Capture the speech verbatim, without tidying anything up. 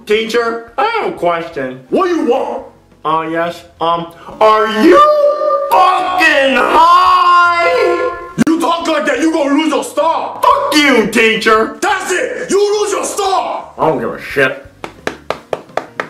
Teacher, I have a question. What do you want? Uh, yes. Um, are you fucking high? You talk like that, you gonna lose your star. Fuck you, teacher. That's it. You lose your star. I don't give a shit.